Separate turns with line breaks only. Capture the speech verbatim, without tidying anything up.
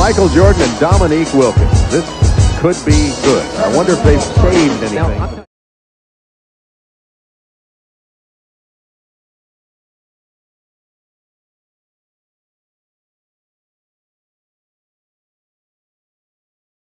Michael Jordan and Dominique Wilkins. This could be good. I wonder if they've saved anything.